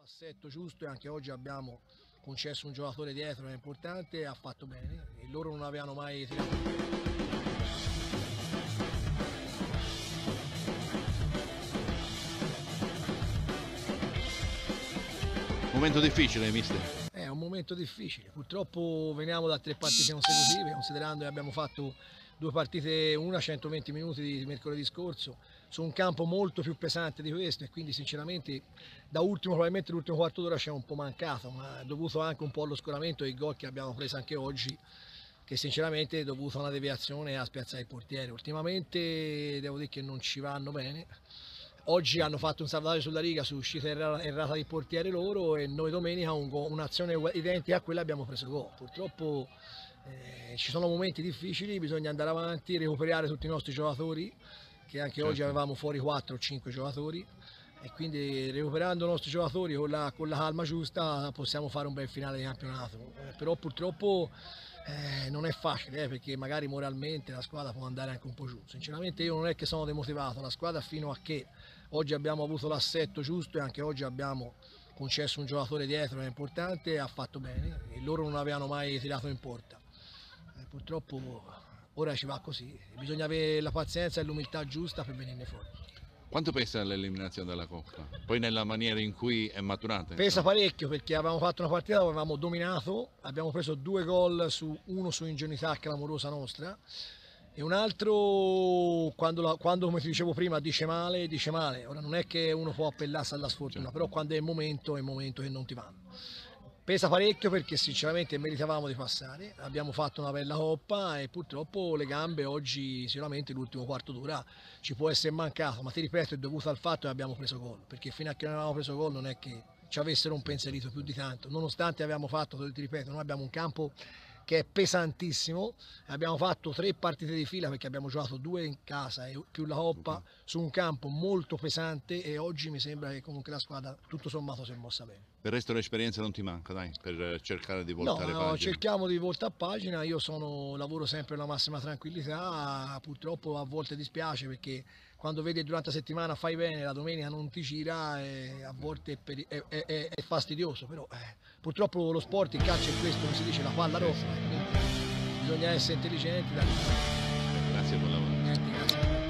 l'assetto giusto e anche oggi abbiamo concesso un giocatore dietro, è importante, e ha fatto bene. E loro non avevano mai tirato. Momento difficile, mister. È un momento difficile, purtroppo veniamo da 3 partite consecutive, considerando che abbiamo fatto 2 partite, una 120 minuti di mercoledì scorso, su un campo molto più pesante di questo, e quindi sinceramente da ultimo, probabilmente l'ultimo quarto d'ora ci è un po' mancato, ma è dovuto anche un po' allo scoramento dei gol che abbiamo preso anche oggi, che sinceramente è dovuto a una deviazione a spiazzare il portiere. Ultimamente devo dire che non ci vanno bene. Oggi hanno fatto un salvataggio sulla riga su uscita errata di portiere loro, e noi domenica un'azione identica a quella abbiamo preso gol. Purtroppo ci sono momenti difficili, bisogna andare avanti, recuperare tutti i nostri giocatori, che anche oggi avevamo fuori 4 o 5 giocatori, e quindi recuperando i nostri giocatori con la calma giusta possiamo fare un bel finale di campionato. Però purtroppo non è facile, perché magari moralmente la squadra può andare anche un po' giù. Sinceramente io non è che sono demotivato, la squadra fino a che oggi abbiamo avuto l'assetto giusto e anche oggi abbiamo concesso un giocatore dietro, è importante, e ha fatto bene, e loro non avevano mai tirato in porta. Purtroppo ora ci va così, bisogna avere la pazienza e l'umiltà giusta per venirne fuori. Quanto pesa l'eliminazione dalla Coppa? Poi nella maniera in cui è maturata? Pesa parecchio, perché avevamo fatto una partita dove avevamo dominato, abbiamo preso 2 gol, uno su ingenuità clamorosa nostra, e un altro quando come ti dicevo prima dice male. Ora non è che uno può appellarsi alla sfortuna, però quando è il momento che non ti vanno. Pesa parecchio, perché sinceramente meritavamo di passare, abbiamo fatto una bella coppa e purtroppo le gambe oggi, sicuramente l'ultimo quarto d'ora ci può essere mancato, ma ti ripeto è dovuto al fatto che abbiamo preso gol, perché fino a che non avevamo preso gol non è che ci avessero un pensierito più di tanto, nonostante abbiamo fatto, ti ripeto, noi abbiamo un campo che è pesantissimo, abbiamo fatto 3 partite di fila, perché abbiamo giocato 2 in casa e più la Coppa, su un campo molto pesante, e oggi mi sembra che comunque la squadra tutto sommato si è mossa bene. Per il resto l'esperienza non ti manca, dai, per cercare di voltare pagina? No, cerchiamo di voltare pagina, io lavoro sempre nella massima tranquillità, purtroppo a volte dispiace, perché quando vedi durante la settimana fai bene, la domenica non ti gira, e a volte è fastidioso, però purtroppo lo sport, il calcio è questo, come si dice, la palla rossa, bisogna essere intelligenti. Grazie per il lavoro. Grazie.